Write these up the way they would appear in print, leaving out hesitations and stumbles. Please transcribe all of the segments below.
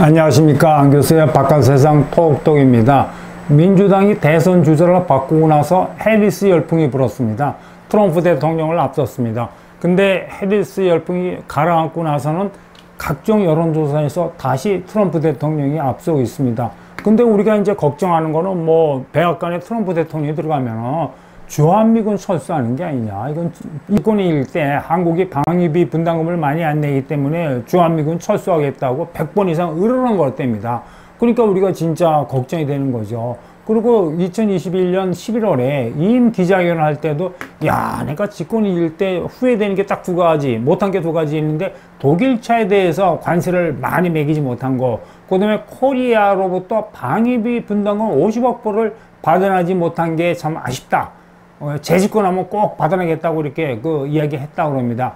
안녕하십니까, 안 교수의 바깥세상 톡톡입니다. 민주당이 대선 주자를 바꾸고 나서 해리스 열풍이 불었습니다. 트럼프 대통령을 앞섰습니다. 근데 해리스 열풍이 가라앉고 나서는 각종 여론조사에서 다시 트럼프 대통령이 앞서고 있습니다. 근데 우리가 이제 걱정하는 거는 뭐 백악관에 트럼프 대통령이 들어가면 주한미군 철수하는 게 아니냐. 이건 이권일 때 한국이 방위비 분담금을 많이 안 내기 때문에 주한미군 철수하겠다고 100번 이상 으르렁 걸 때입니다. 그러니까 우리가 진짜 걱정이 되는 거죠. 그리고 2021년 11월에 이임 기자회견을 할 때도 내가 집권이 일 때 후회되는 게 딱 두 가지, 못한 게 두 가지 있는데 독일차에 대해서 관세를 많이 매기지 못한 거, 그 다음에 코리아로부터 방위비 분담금 50억 불을 받아내지 못한 게 참 아쉽다. 재집권하면 꼭 받아내겠다고 이렇게 이야기했다고 합니다.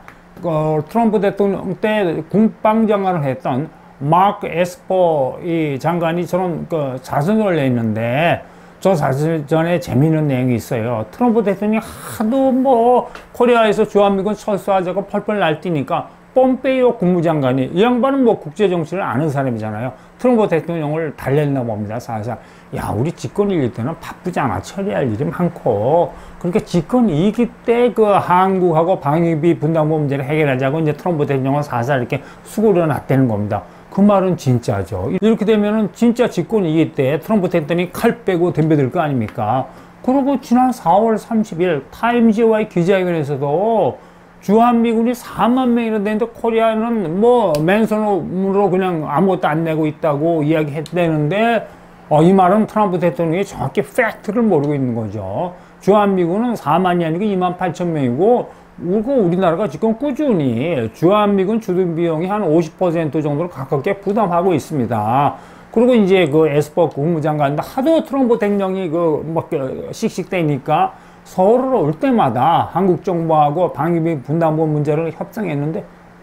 트럼프 대통령 때 국방장관을 했던 마크 에스퍼 이 장관이 저런 자서전을 냈는데, 저 자서전에 재미있는 내용이 있어요. 트럼프 대통령이 하도 뭐 코리아에서 주한미군 철수하자고 펄펄 날뛰니까 폼페이오 국무장관이, 이 양반은 뭐 국제정치를 아는 사람이잖아요. 트럼프 대통령을 달랬나 봅니다. 살살. 우리 집권 이길 때는 바쁘지 않아. 처리할 일이 많고. 그러니까 집권 이기 때 한국하고 방위비 분담금 문제를 해결하자고 이제 트럼프 대통령은 살살 이렇게 수고를 놨다는 겁니다. 그 말은 진짜죠. 이렇게 되면은 진짜 집권 이길 때 트럼프 대통령이 칼 빼고 덤벼들 거 아닙니까? 그리고 지난 4월 30일 타임즈와의 기자회견에서도 주한미군이 4만 명이나 되는데 코리아는 뭐 맨손으로 그냥 아무것도 안 내고 있다고 이야기했다는데, 이 말은 트럼프 대통령이 정확히 팩트를 모르고 있는 거죠. 주한미군은 4만이 아니고 2만 8천 명이고, 우리나라가 지금 꾸준히 주한미군 주둔 비용이 한 50% 정도를 가깝게 부담하고 있습니다. 그리고 이제 에스퍼 국무장관도 하도 트럼프 대통령이 씩씩대니까 서울을 올 때마다 한국 정부하고 방위비 분담금 문제를 협상했는데,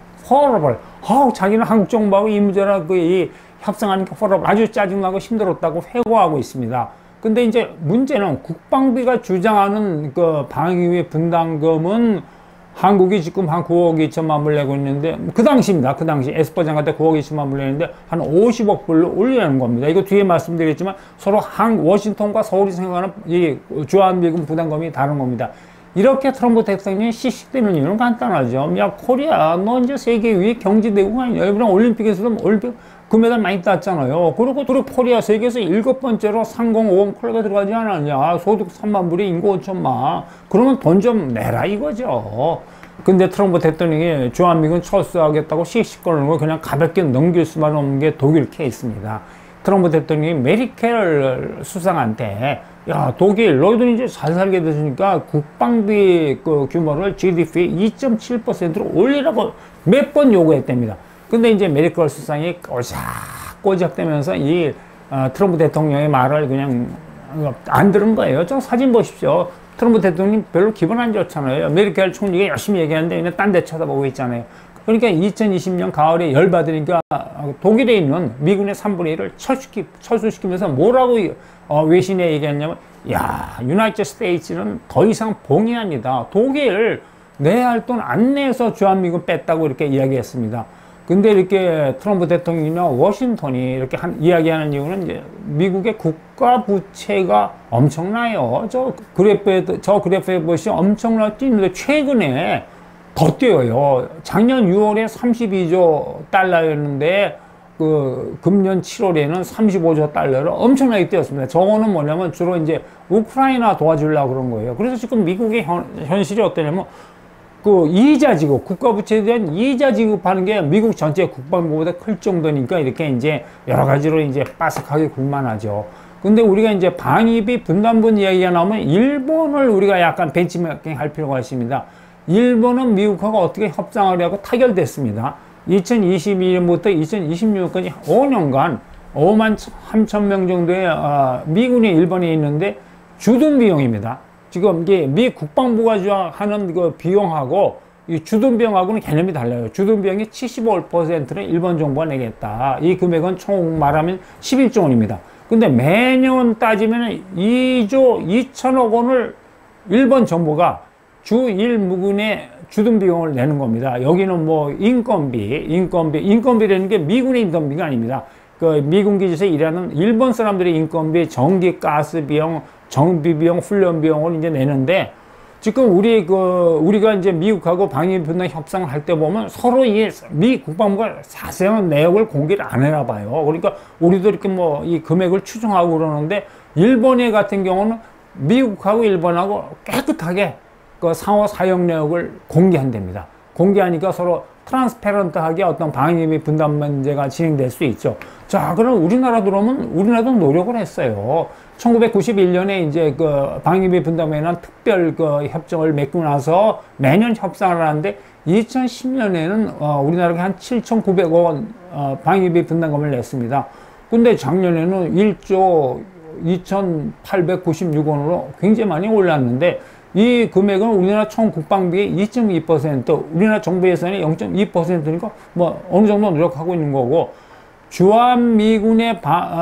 자기는 한국 정부하고 이 문제를 이 협상하는 게 아주 짜증나고 힘들었다고 회고하고 있습니다. 근데 이제 문제는 국방비가 주장하는 방위비 분담금은 한국이 지금 한 9억 2천만 불 내고 있는데, 그 당시입니다. 그 당시 에스퍼 장관 때 9억 2천만 불 내는데 한 50억 불로 올리려는 겁니다. 이거 뒤에 말씀드리겠지만 서로 워싱턴과 서울이 생각하는 이 주한미군 부담금이 다른 겁니다. 이렇게 트럼프 대통령이 씩씩대는 이유는 간단하죠. 코리아, 너 이제 세계 위의 경제대국 아니냐. 이번에 올림픽에서도 올림픽 금메달 많이 땄잖아요. 그리고 코리아 세계에서 7번째로 상공오공 콜라가 들어가지 않았냐. 소득 3만 불에 인구 5천만. 그러면 돈 좀 내라 이거죠. 근데 트럼프 대통령이 주한미군 철수하겠다고 씩씩거리는 걸 그냥 가볍게 넘길 수만 없는 게 독일 케이스입니다. 트럼프 대통령이 메리켈 수상한테, 독일, 너희들 이제 잘 살게 됐으니까 국방비 규모를 GDP 2.7%로 올리라고 몇 번 요구했답니다. 근데 이제 메리켈 수상이 꼬작꼬작대면서 트럼프 대통령의 말을 그냥 안 들은 거예요. 저 사진 보십시오. 트럼프 대통령이 별로 기분 안 좋잖아요. 메리켈 총리가 열심히 얘기하는데 그냥 딴 데 쳐다보고 있잖아요. 그러니까 2020년 가을에 열받으니까 독일에 있는 미군의 3분의 1을 철수시키면서 뭐라고 외신에 얘기했냐면, 유나이티드 스테이츠는 더 이상 봉의합니다. 독일 내야 할 돈 안 내서 주한미군 뺐다고 이렇게 이야기했습니다. 근데 이렇게 트럼프 대통령이나 워싱턴이 이렇게 이야기하는 이유는 이제 미국의 국가 부채가 엄청나요. 저 그래프에 보시면 엄청나게 뛰는데 최근에 더 뛰어요. 작년 6월에 32조 달러였는데 금년 7월에는 35조 달러를 엄청나게 뛰었습니다. 저거는 뭐냐면 주로 이제 우크라이나 도와주려고 그런 거예요. 그래서 지금 미국의 현실이 어떠냐면 이자 지급, 국가부채에 대한 이자 지급하는 게 미국 전체 국방부보다 클 정도니까 이렇게 이제 여러 가지로 이제 빠삭하게 굴만하죠. 근데 우리가 이제 방위비 분담분 이야기가 나오면 일본을 우리가 약간 벤치마킹 할 필요가 있습니다. 일본은 미국하고 어떻게 협상하려고 타결됐습니다. 2022년부터 2026년까지 5년간 5만 3천 명 정도의 미군이 일본에 있는데 주둔 비용입니다. 지금 이게 미 국방부가 하는 비용하고 이 주둔 비용하고는 개념이 달라요. 주둔 비용이 75%는 일본 정부가 내겠다. 이 금액은 총 말하면 11조 원입니다. 근데 매년 따지면 2조 2천억 원을 일본 정부가 주 1무군의 주둔 비용을 내는 겁니다. 여기는 뭐 인건비라는 게 미군의 인건비가 아닙니다. 그 미군 기지에서 일하는 일본 사람들의 인건비, 전기, 가스 비용, 정비 비용, 훈련 비용을 이제 내는데 지금 우리가 이제 미국하고 방위 분담 협상을 할 때 보면 서로 미 국방부가 자세한 내역을 공개를 안 해나 봐요. 그러니까 우리도 이렇게 뭐 이 금액을 추정하고 그러는데 일본의 같은 경우는 미국하고 일본하고 깨끗하게 그 상호 사용 내역을 공개한답니다. 공개하니까 서로 트랜스페런트하게 어떤 방위비 분담 문제가 진행될 수 있죠. 자, 그럼 우리나라 들어오면 우리나라도 노력을 했어요. 1991년에 이제 그 방위비 분담에 대한 특별 그 협정을 맺고 나서 매년 협상을 하는데 2010년에는 우리나라가 한 7,900억 원 방위비 분담금을 냈습니다. 근데 작년에는 1조 2,896원으로 굉장히 많이 올랐는데 이 금액은 우리나라 총 국방비의 2.2%, 우리나라 정부 예산의 0.2%니까 뭐 어느 정도 노력하고 있는 거고, 주한미군의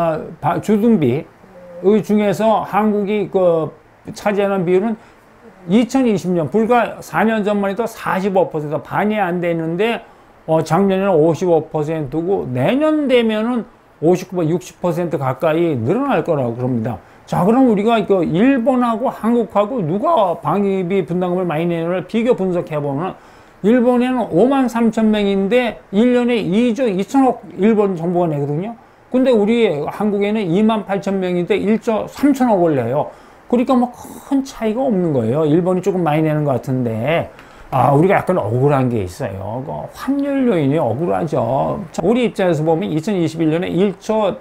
주둔비 중에서 한국이 그 차지하는 비율은 2020년 불과 4년 전만 해도 45% 반이 안 되는데 작년에는 55%고 내년 되면은 59%, 60% 가까이 늘어날 거라고 그럽니다. 자, 그럼 우리가 그 일본하고 한국하고 누가 방위비 분담금을 많이 내는지를 비교 분석해보면 일본에는 53,000명인데 1년에 2조 2천억 일본 정부가 내거든요. 근데 우리 한국에는 28,000명인데 1조 3천억을 내요. 그러니까 뭐 큰 차이가 없는 거예요. 일본이 조금 많이 내는 것 같은데 우리가 약간 억울한 게 있어요. 그 환율 요인이 억울하죠. 우리 입장에서 보면 2021년에 1조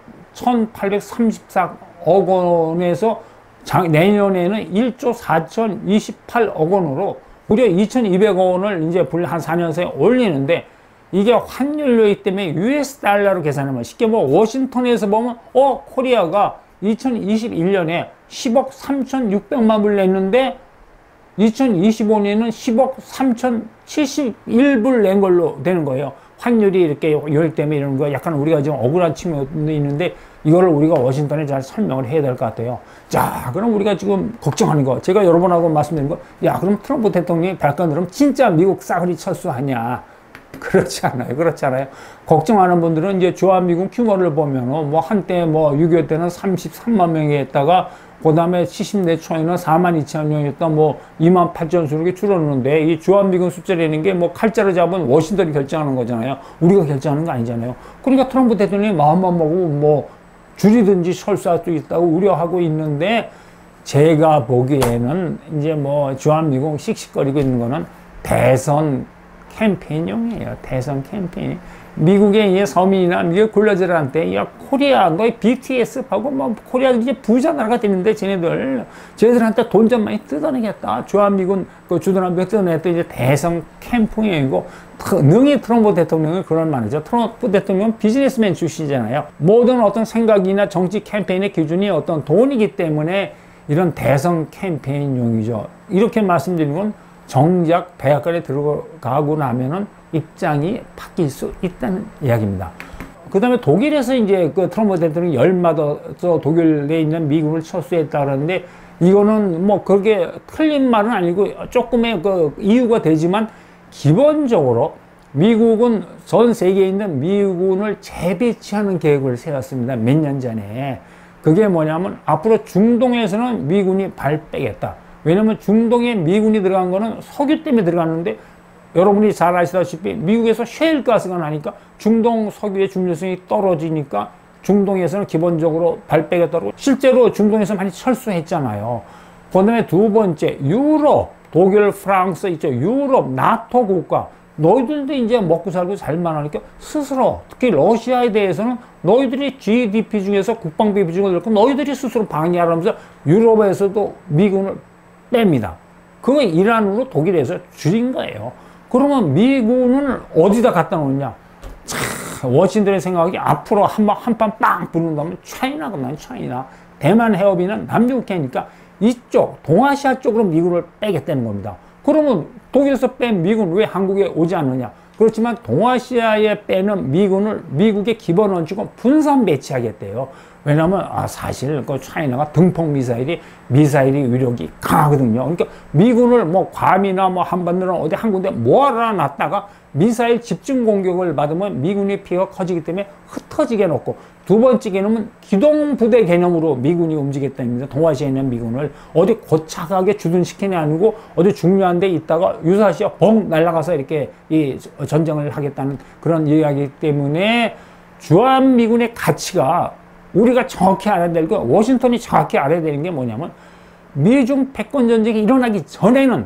1,834억 원에서 내년에는 1조 4,028억 원으로 무려 2,200억 원을 이제 한 4년 사이에 올리는데 이게 환율 요인 때문에 US 달러로 계산하면 쉽게 뭐 워싱턴에서 보면 코리아가 2021년에 10억 3,600만 불 냈는데 2025년에는 10억 3,071불 낸 걸로 되는 거예요. 환율이 이렇게 요일 때문에 이런 거 약간 우리가 지금 억울한 측면도 있는데 이거를 우리가 워싱턴에 잘 설명을 해야 될 것 같아요. 자, 그럼 우리가 지금 걱정하는 거, 제가 여러분하고 말씀드린 거, 야, 그럼 트럼프 대통령이 발간으로 진짜 미국 싸그리 철수하냐? 그렇지 않아요. 그렇지 않아요. 걱정하는 분들은 이제 주한미군 규모를 보면은 뭐 한때 뭐 6.25 때는 33만 명이 했다가 그 다음에 70대 초에는 42,000명이었다, 뭐 28,000 이렇게 줄었는데 이 주한미군 숫자라는 게 뭐 칼자루 잡은 워싱턴이 결정하는 거잖아요. 우리가 결정하는 거 아니잖아요. 그러니까 트럼프 대통령이 마음만 먹고 뭐 줄이든지 철수할 수 있다고 우려하고 있는데 제가 보기에는 이제 뭐 주한미군 씩씩거리고 있는 거는 대선 캠페인용이에요. 대선 캠페인. 미국의 이 서민이나 미국 근로자들한테 야 코리아 너희 BTS하고 뭐 코리아 이제 부자 나라가 됐는데 쟤네들한테 돈 좀 많이 뜯어내겠다. 주한미군 그 주둔한미군 뜯어냈더니 이제 대선 캠페인이고 능히 트럼프 대통령은 그런 말이죠. 트럼프 대통령은 비즈니스맨 출신이잖아요. 모든 어떤 생각이나 정치 캠페인의 기준이 어떤 돈이기 때문에 이런 대선 캠페인용이죠. 이렇게 말씀드린 건 정작 백악관에 들어가고 나면은 입장이 바뀔 수 있다는 이야기입니다. 그 다음에 독일에서 이제 그 트럼프 대통령이 열맞아서 독일에 있는 미군을 철수했다 그러는데 이거는 뭐 그렇게 틀린 말은 아니고 조금의 그 이유가 되지만 기본적으로 미국은 전 세계에 있는 미군을 재배치하는 계획을 세웠습니다. 몇 년 전에. 그게 뭐냐면 앞으로 중동에서는 미군이 발 빼겠다. 왜냐면 중동에 미군이 들어간 거는 석유 때문에 들어갔는데 여러분이 잘 아시다시피 미국에서 셰일가스가 나니까 중동 석유의 중요성이 떨어지니까 중동에서는 기본적으로 발 빼겠다고 실제로 중동에서 많이 철수했잖아요. 그 다음에 두 번째 유럽, 독일, 프랑스 있죠. 유럽, 나토 국가 너희들도 이제 먹고 살고 살만 하니까 스스로 특히 러시아에 대해서는 너희들이 GDP 중에서 국방비 비중을 들고 너희들이 스스로 방해하면서 유럽에서도 미군을 뺍니다. 그거 이란으로 독일에서 줄인 거예요. 그러면 미군을 어디다 갖다 놓느냐? 워싱턴의 생각이 앞으로 한판 빵 붙는다면 차이나거든요. 차이나. 대만 해협이는 남중국해니까 이쪽 동아시아 쪽으로 미군을 빼겠다는 겁니다. 그러면 독일에서 뺀 미군 왜 한국에 오지 않느냐? 그렇지만 동아시아에 빼는 미군을 미국의 기본 원칙은 분산 배치하겠대요. 왜냐하면 사실 그 차이나가 등폭 미사일이 위력이 강하거든요. 그러니까 미군을 뭐 괌이나 뭐 한반도나 어디 한 군데 모아라 놨다가 미사일 집중 공격을 받으면 미군의 피해가 커지기 때문에 흩어지게 놓고 두 번째 개념은 기동부대 개념으로 미군이 움직였답니다. 동아시아에 있는 미군을 어디 고착하게 주둔시키는 게 아니고 어디 중요한 데 있다가 유사시에 벙 날아가서 이렇게 이 전쟁을 하겠다는 그런 이야기이기 때문에 주한미군의 가치가 우리가 정확히 알아야 될 거, 워싱턴이 정확히 알아야 되는 게 뭐냐면 미중 패권전쟁이 일어나기 전에는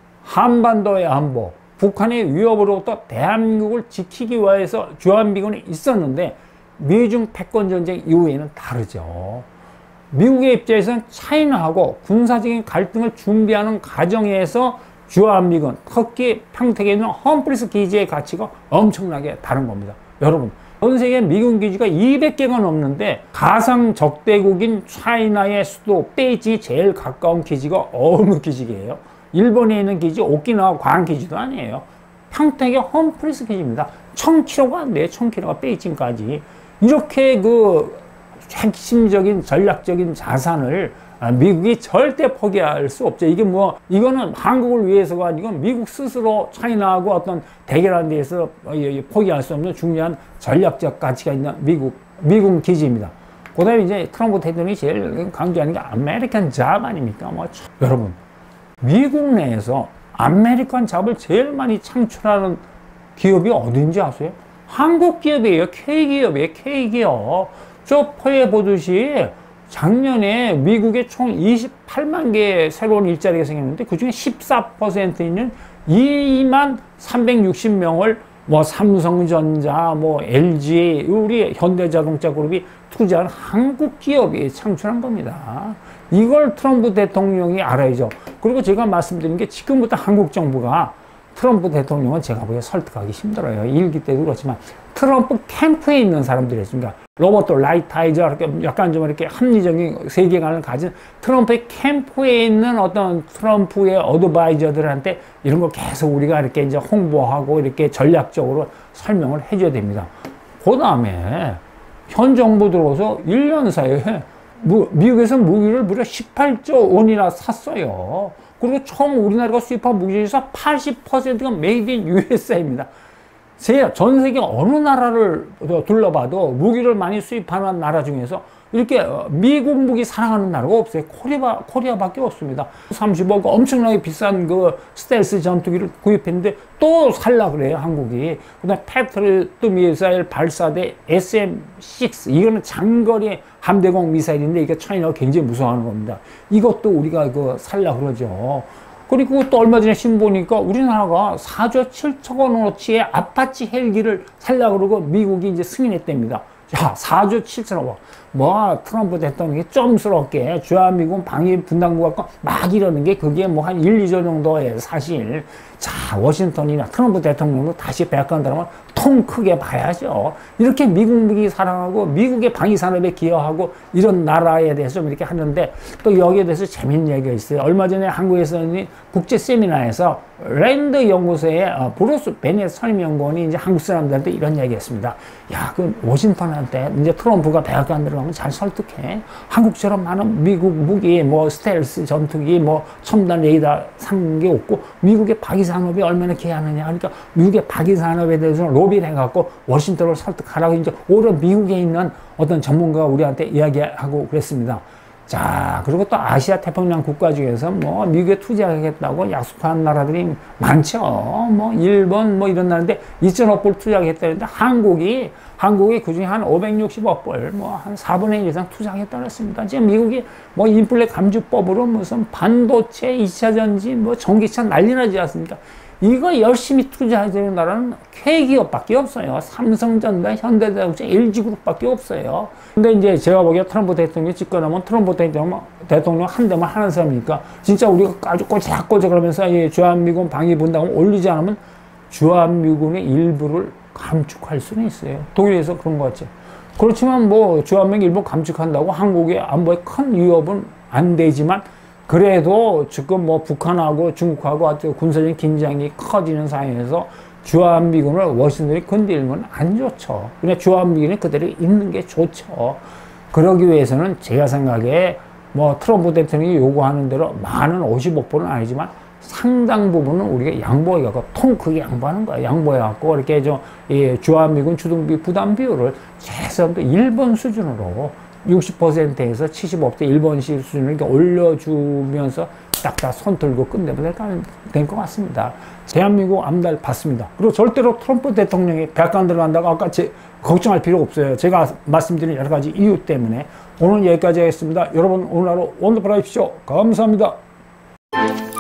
한반도의 안보, 북한의 위협으로부터 대한민국을 지키기 위해서 주한미군이 있었는데 미중 패권전쟁 이후에는 다르죠. 미국의 입장에서는 차이나하고 군사적인 갈등을 준비하는 과정에서 주한미군, 특히 평택에 있는 험프리스 기지의 가치가 엄청나게 다른 겁니다. 여러분, 전 세계 미군 기지가 200개가 넘는데 가상 적대국인 차이나의 수도 베이징이 제일 가까운 기지가 어느 기지예요? 일본에 있는 기지 오키나와 광 기지도 아니에요. 평택의 험프리스 기지입니다. 1000km가 안 돼요. 1000km가 베이징까지. 이렇게 그 핵심적인 전략적인 자산을 미국이 절대 포기할 수 없죠. 이게 뭐, 이거는 한국을 위해서가 아니고 미국 스스로 차이나하고 어떤 대결하는 데에서 포기할 수 없는 중요한 전략적 가치가 있는 미군 기지입니다. 그 다음에 이제 트럼프 대통령이 제일 강조하는 게 아메리칸 잡 아닙니까? 뭐, 여러분, 미국 내에서 아메리칸 잡을 제일 많이 창출하는 기업이 어딘지 아세요? 한국 기업이에요. K기업이에요. K기업. 저 포에 보듯이 작년에 미국에 총 28만 개의 새로운 일자리가 생겼는데 그 중에 14% 있는 2만 360명을 뭐 삼성전자, 뭐 LG, 우리 현대자동차 그룹이 투자한 한국 기업이 창출한 겁니다. 이걸 트럼프 대통령이 알아야죠. 그리고 제가 말씀드린 게 지금부터 한국 정부가 트럼프 대통령은 제가 보기에 설득하기 힘들어요. 일기 때도 그렇지만 트럼프 캠프에 있는 사람들이었습니다. 로버트 라이트하이저 약간 좀 이렇게 합리적인 세계관을 가진 트럼프의 캠프에 있는 어떤 트럼프의 어드바이저들한테 이런 거 계속 우리가 이렇게 이제 홍보하고 이렇게 전략적으로 설명을 해줘야 됩니다. 그 다음에 현 정부 들어서 1년 사이에 미국에서 무기를 무려 18조 원이나 샀어요. 그리고 총 우리나라가 수입한 무기 중에서 80%가 메이드 인 USA입니다. 전 세계 어느 나라를 둘러봐도 무기를 많이 수입하는 나라 중에서 이렇게 미국 무기 사랑하는 나라가 없어요. 코리아밖에 없습니다. 30억 엄청나게 비싼 그 스텔스 전투기를 구입했는데 또 살라 그래요, 한국이. 그 다음에 패트리어트 미사일 발사대 SM-6. 이거는 장거리 함대공 미사일인데 이게 차이나가 굉장히 무서워하는 겁니다. 이것도 우리가 살라 그러죠. 그리고 또 얼마 전에 신문 보니까 우리나라가 4조 7천 원어치의 아파치 헬기를 살려고 그러고 미국이 이제 승인했답니다. 자, 4조 7천억 원. 뭐, 트럼프 대통령이 좀스럽게 주한미군 방위분담국 갖고 막 이러는 게 그게 뭐 한 1, 2조 정도예요, 사실. 자, 워싱턴이나 트럼프 대통령도 다시 백악관들하면 통 크게 봐야죠. 이렇게 미국 무기 사랑하고 미국의 방위산업에 기여하고 이런 나라에 대해서 좀 이렇게 하는데 또 여기에 대해서 재밌는 얘기가 있어요. 얼마 전에 한국에서 국제 세미나에서 랜드 연구소의 브루스 베넷 선임연구원이 이제 한국 사람들한테 이런 얘기 했습니다. 야, 그 워싱턴한테 이제 트럼프가 백악관 들어가면 잘 설득해. 한국처럼 많은 미국 무기, 뭐 스텔스 전투기, 뭐 첨단 레이더 산 게 없고 미국의 방위산업이 얼마나 기여하느냐. 그러니까 미국의 방위산업에 대해서 로비를 해갖고 워싱턴을 설득하라고 이제 오히려 미국에 있는 어떤 전문가가 우리한테 이야기하고 그랬습니다. 자, 그리고 또 아시아 태평양 국가 중에서 뭐 미국에 투자하겠다고 약속한 나라들이 많죠. 뭐 일본 뭐 이런 나라인데 2천억 불 투자하겠다는데 한국이 그중에 한 560억 불, 뭐 한 4분의 1 이상 투자하겠다고 했습니다. 지금 미국이 뭐 인플레 감주법으로 무슨 반도체, 2차 전지, 뭐 전기차 난리 나지 않습니까? 이거 열심히 투자하는 나라는 K기업밖에 없어요. 삼성전자, 현대자동차, LG그룹밖에 없어요. 근데 이제 제가 보기에 트럼프 대통령이 집권하면 트럼프 대통령 한 대만 하는 사람이니까 진짜 우리가 아주 꼬작꼬작 그러면서 이 주한미군 방위분담을 올리지 않으면 주한미군의 일부를 감축할 수는 있어요. 독일에서 그런 것 같죠. 그렇지만 뭐 주한미군 일부 감축한다고 한국의 안보에 큰 위협은 안 되지만 그래도 지금 뭐 북한하고 중국하고 아주 군사적인 긴장이 커지는 상황에서 주한미군을 워싱턴이 건드리는 건 안 좋죠. 그냥 주한미군이 그대로 있는 게 좋죠. 그러기 위해서는 제가 생각에 뭐 트럼프 대통령이 요구하는 대로 많은 50억 불은 아니지만 상당 부분은 우리가 양보해갖고 통 크게 양보하는 거야. 양보해갖고 이렇게 주한미군 주둔비 부담 비율을 최소한도 일본 수준으로 60%에서 75% 일본식 수준을 이렇게 올려주면서 딱딱 손 들고 끝내면 될 것 같습니다. 대한민국 암달 받습니다. 그리고 절대로 트럼프 대통령이 백악관 들어간다고 아까 걱정할 필요가 없어요. 제가 말씀드린 여러 가지 이유 때문에 오늘 여기까지 하겠습니다. 여러분 오늘 하루 원더풀 하십시오. 감사합니다.